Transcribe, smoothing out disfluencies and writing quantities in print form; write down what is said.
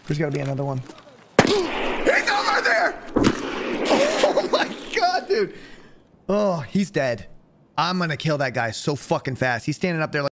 There's got to be another one. He's over there! Oh my god, dude. Oh, he's dead. I'm gonna kill that guy so fucking fast. He's standing up there like